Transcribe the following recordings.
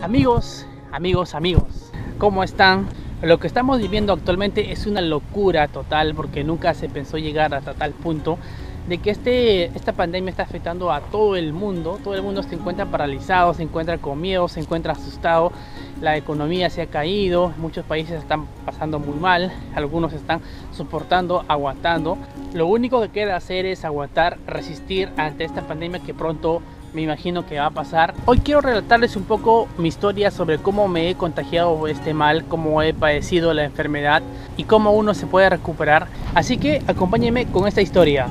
Amigos, ¿cómo están? Lo que estamos viviendo actualmente es una locura total, porque nunca se pensó llegar hasta tal punto de que esta pandemia está afectando a todo el mundo. Todo el mundo se encuentra paralizado, se encuentra con miedo, se encuentra asustado. La economía se ha caído, muchos países están pasando muy mal, algunos están soportando, aguantando. Lo único que queda hacer es aguantar, resistir ante esta pandemia que pronto me imagino que va a pasar. Hoy quiero relatarles un poco mi historia sobre cómo me he contagiado este mal, cómo he padecido la enfermedad y cómo uno se puede recuperar. Así que acompáñenme con esta historia.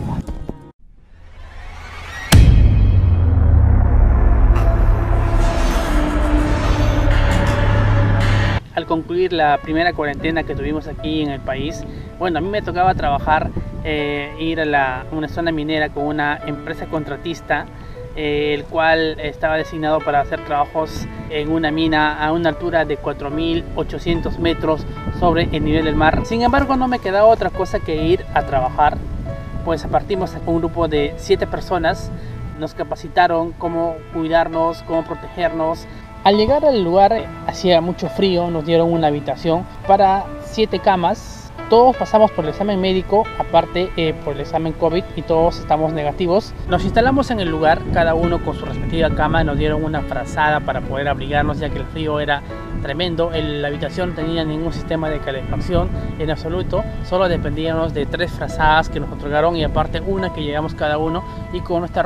Al concluir la primera cuarentena que tuvimos aquí en el país, bueno, a mí me tocaba trabajar, ir a una zona minera con una empresa contratista, el cual estaba designado para hacer trabajos en una mina a una altura de 4.800 metros sobre el nivel del mar. Sin embargo, no me quedaba otra cosa que ir a trabajar. Pues partimos con un grupo de 7 personas, nos capacitaron cómo cuidarnos, cómo protegernos. Al llegar al lugar hacía mucho frío, nos dieron una habitación para 7 camas. Todos pasamos por el examen médico, aparte por el examen COVID, y todos estamos negativos. Nos instalamos en el lugar, cada uno con su respectiva cama. Nos dieron una frazada para poder abrigarnos, ya que el frío era tremendo. La habitación no tenía ningún sistema de calefacción en absoluto, solo dependíamos de 3 frazadas que nos otorgaron, y aparte una que llevamos cada uno, y con nuestra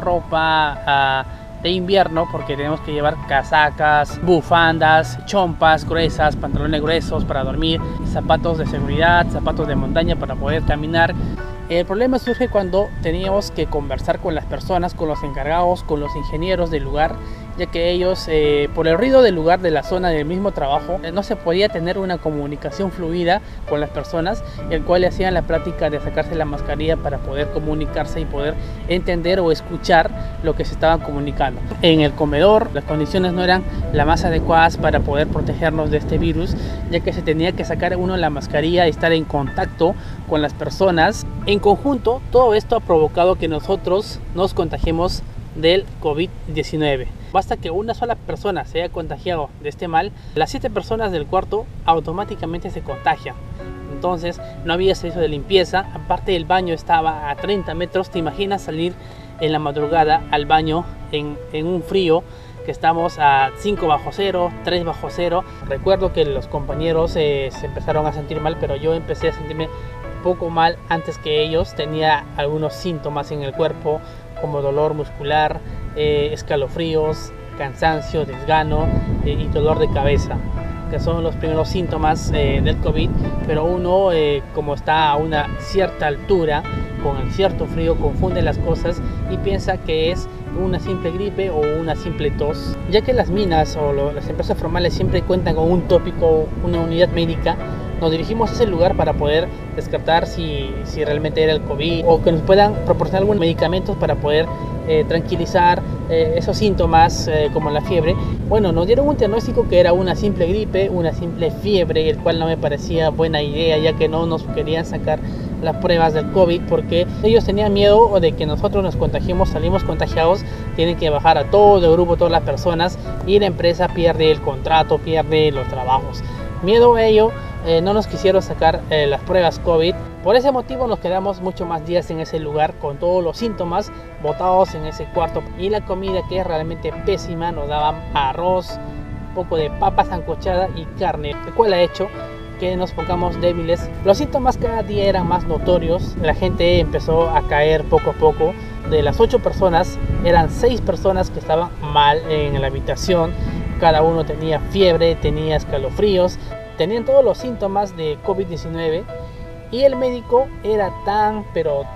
ropa de invierno, porque tenemos que llevar casacas, bufandas, chompas gruesas, pantalones gruesos para dormir, zapatos de seguridad, zapatos de montaña para poder caminar. El problema surge cuando teníamos que conversar con las personas, con los encargados, con los ingenieros del lugar, ya que ellos, por el ruido del lugar, de la zona, del mismo trabajo, no se podía tener una comunicación fluida con las personas, el cual le hacían la práctica de sacarse la mascarilla para poder comunicarse y poder entender o escuchar lo que se estaban comunicando. En el comedor las condiciones no eran las más adecuadas para poder protegernos de este virus, ya que se tenía que sacar uno la mascarilla y estar en contacto con las personas. En conjunto, todo esto ha provocado que nosotros nos contagiemos del COVID-19. Basta que una sola persona se haya contagiado de este mal, las 7 personas del cuarto automáticamente se contagian. Entonces no había servicio de limpieza, aparte el baño estaba a 30 metros. Te imaginas salir en la madrugada al baño en un frío que estamos a 5 bajo cero, 3 bajo cero. Recuerdo que los compañeros se empezaron a sentir mal, pero yo empecé a sentirme poco mal antes que ellos. Tenía algunos síntomas en el cuerpo, como dolor muscular, escalofríos, cansancio, desgano y dolor de cabeza, que son los primeros síntomas del COVID. Pero uno, como está a una cierta altura, con el cierto frío, confunde las cosas y piensa que es una simple gripe o una simple tos, ya que las minas o las empresas formales siempre cuentan con un tópico, una unidad médica. Nos dirigimos a ese lugar para poder descartar si realmente era el COVID, o que nos puedan proporcionar algunos medicamentos para poder tranquilizar esos síntomas, como la fiebre. Bueno, nos dieron un diagnóstico que era una simple gripe, una simple fiebre, el cual no me parecía buena idea, ya que no nos querían sacar las pruebas del COVID, porque ellos tenían miedo de que nosotros nos contagiemos, salimos contagiados, tienen que bajar a todo el grupo, todas las personas, y la empresa pierde el contrato, pierde los trabajos. Miedo a ello, no nos quisieron sacar las pruebas COVID. Por ese motivo nos quedamos mucho más días en ese lugar con todos los síntomas botados en ese cuarto, y la comida, que es realmente pésima. Nos daban arroz, un poco de papa sancochada y carne, el cual ha hecho que nos pongamos débiles. Los síntomas cada día eran más notorios, la gente empezó a caer poco a poco. De las 8 personas, eran 6 personas que estaban mal en la habitación. Cada uno tenía fiebre, tenía escalofríos, tenían todos los síntomas de COVID-19, y el médico era tan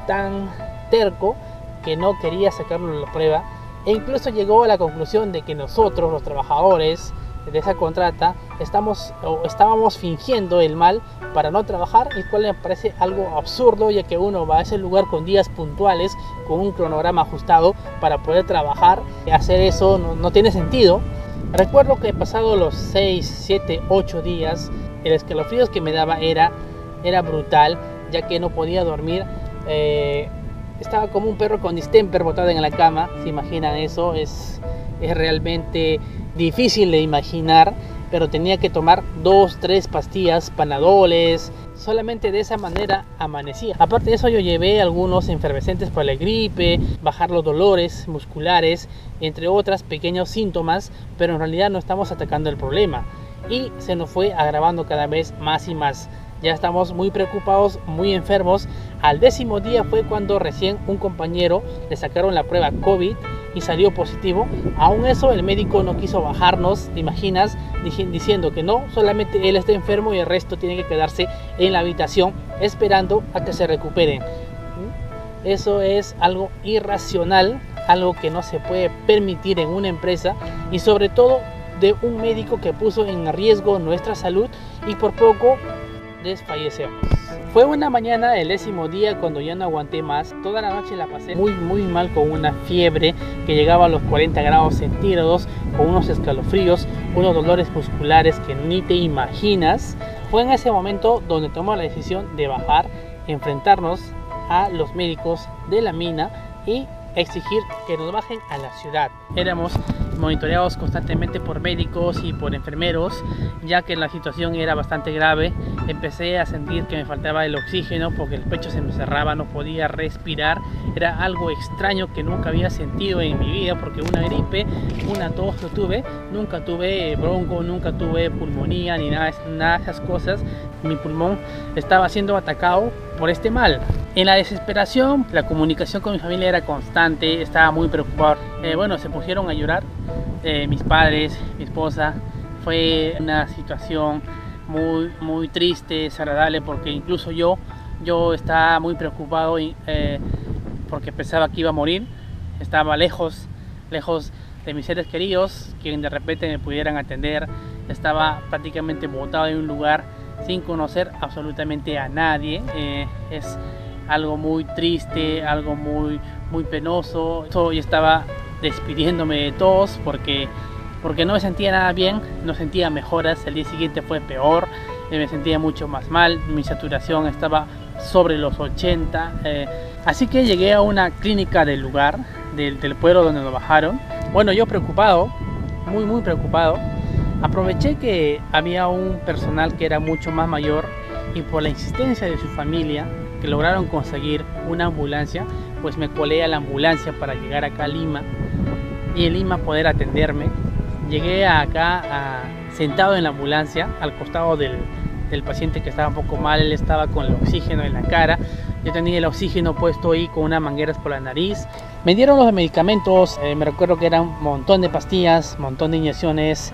terco que no quería sacarnos la prueba, e incluso llegó a la conclusión de que nosotros, los trabajadores de esa contrata, estábamos fingiendo el mal para no trabajar, el cual me parece algo absurdo, ya que uno va a ese lugar con días puntuales, con un cronograma ajustado para poder trabajar. Hacer eso no tiene sentido. Recuerdo que pasado los 6, 7, 8 días, el escalofríos que me daba era brutal, ya que no podía dormir. Estaba como un perro con distemper botado en la cama. ¿Se imaginan eso? Es realmente difícil de imaginar, pero tenía que tomar 2-3 pastillas, panadoles. Solamente de esa manera amanecía. Aparte de eso, yo llevé algunos efervescentes para la gripe, bajar los dolores musculares, entre otros pequeños síntomas, pero en realidad no estamos atacando el problema y se nos fue agravando cada vez más y más. Ya estamos muy preocupados, muy enfermos. Al 10º día fue cuando recién un compañero le sacaron la prueba COVID y salió positivo. Aún eso el médico no quiso bajarnos, ¿te imaginas? Diciendo que no, solamente él está enfermo y el resto tiene que quedarse en la habitación esperando a que se recuperen. Eso es algo irracional, algo que no se puede permitir en una empresa y sobre todo de un médico que puso en riesgo nuestra salud y por poco desfallecemos. Fue una mañana el 10º día cuando ya no aguanté más. Toda la noche la pasé muy mal, con una fiebre que llegaba a los 40 grados centígrados, con unos escalofríos, unos dolores musculares que ni te imaginas. Fue en ese momento donde tomó la decisión de bajar, enfrentarnos a los médicos de la mina y exigir que nos bajen a la ciudad. Éramos monitoreados constantemente por médicos y por enfermeros, ya que la situación era bastante grave. Empecé a sentir que me faltaba el oxígeno porque el pecho se me cerraba, no podía respirar. Era algo extraño que nunca había sentido en mi vida, porque una gripe, una tos no tuve, nunca tuve bronco, nunca tuve pulmonía ni nada de esas cosas. Mi pulmón estaba siendo atacado por este mal. En la desesperación, la comunicación con mi familia era constante, estaba muy preocupado. Bueno, se pusieron a llorar mis padres, mi esposa. Fue una situación muy triste, desagradable, porque incluso yo estaba muy preocupado porque pensaba que iba a morir. Estaba lejos de mis seres queridos, que de repente me pudieran atender. Estaba prácticamente botado en un lugar sin conocer absolutamente a nadie. Es algo muy triste, algo muy penoso. Yo estaba despidiéndome de todos porque no me sentía nada bien, no sentía mejoras. El día siguiente fue peor, me sentía mucho más mal, mi saturación estaba sobre los 80. Así que llegué a una clínica del lugar, del pueblo donde nos bajaron. Bueno, yo preocupado, muy preocupado. Aproveché que había un personal que era mucho más mayor y por la insistencia de su familia, que lograron conseguir una ambulancia, pues me colé a la ambulancia para llegar acá a Lima y en Lima poder atenderme. Llegué acá sentado en la ambulancia al costado del paciente que estaba un poco mal. Él estaba con el oxígeno en la cara, yo tenía el oxígeno puesto ahí con unas mangueras por la nariz. Me dieron los medicamentos, me recuerdo que eran un montón de pastillas, un montón de inyecciones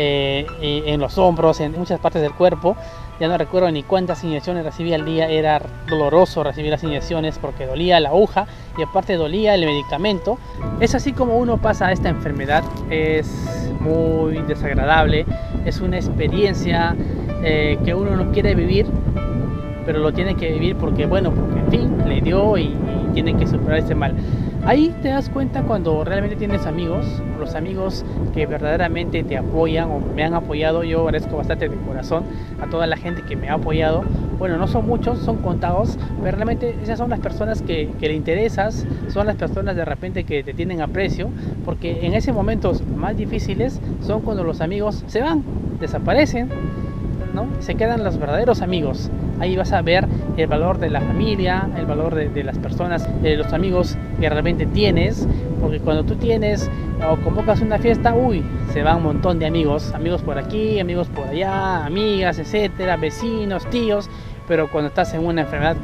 en los hombros, en muchas partes del cuerpo. Ya no recuerdo ni cuántas inyecciones recibí al día. Era doloroso recibir las inyecciones porque dolía la aguja y aparte dolía el medicamento. Es así como uno pasa a esta enfermedad. Es muy desagradable, es una experiencia que uno no quiere vivir, pero lo tiene que vivir porque en fin, le dio y tiene que superar este mal. Ahí te das cuenta cuando realmente tienes amigos, los amigos que verdaderamente te apoyan o me han apoyado. Yo agradezco bastante de corazón a toda la gente que me ha apoyado. Bueno, no son muchos, son contados, pero realmente esas son las personas que le interesas, son las personas de repente que te tienen aprecio, porque en esos momentos más difíciles son cuando los amigos se van, desaparecen, ¿no? Se quedan los verdaderos amigos. Ahí vas a ver el valor de la familia, el valor de las personas, de los amigos que realmente tienes, porque cuando tú tienes o convocas una fiesta, se van un montón de amigos por aquí, amigos por allá, amigas, etcétera, vecinos, tíos. Pero cuando estás en una enfermedad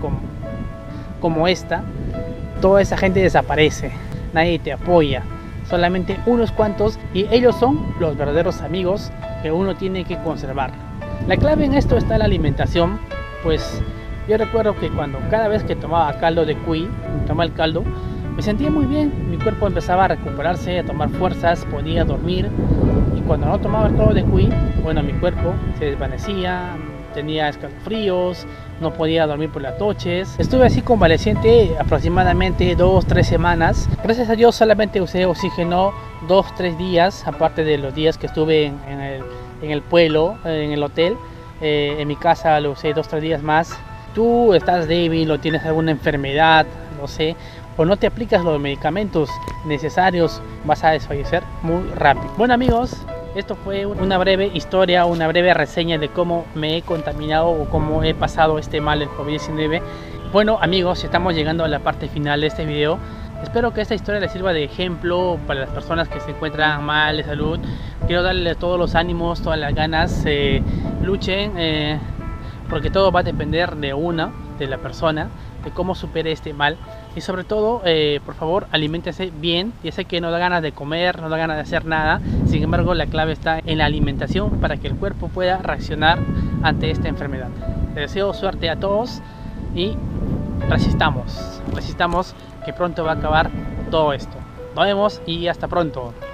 como esta, toda esa gente desaparece, nadie te apoya, solamente unos cuantos, y ellos son los verdaderos amigos que uno tiene que conservar. La clave en esto está la alimentación. Pues yo recuerdo que cada vez que tomaba caldo de cuy, me sentía muy bien, mi cuerpo empezaba a recuperarse, a tomar fuerzas, podía dormir. Y cuando no tomaba el caldo de cuy, mi cuerpo se desvanecía, tenía escalofríos, no podía dormir por las noches. Estuve así convaleciente aproximadamente 2-3 semanas. Gracias a Dios solamente usé oxígeno 2-3 días, aparte de los días que estuve en el pueblo, en el hotel. En mi casa lo usé 2-3 días más. Tú estás débil o tienes alguna enfermedad, no sé, o no te aplicas los medicamentos necesarios, vas a desfallecer muy rápido. Bueno amigos, esto fue una breve historia, una breve reseña de cómo me he contaminado o cómo he pasado este mal, el COVID-19. Bueno amigos, estamos llegando a la parte final de este video. Espero que esta historia les sirva de ejemplo para las personas que se encuentran mal de salud. Quiero darles todos los ánimos, todas las ganas, luchen, porque todo va a depender de la persona, de cómo supere este mal. Y sobre todo, por favor, aliméntense bien. Ya sé que no da ganas de comer, no da ganas de hacer nada. Sin embargo, la clave está en la alimentación para que el cuerpo pueda reaccionar ante esta enfermedad. Les deseo suerte a todos y resistamos que pronto va a acabar todo esto. Nos vemos y hasta pronto.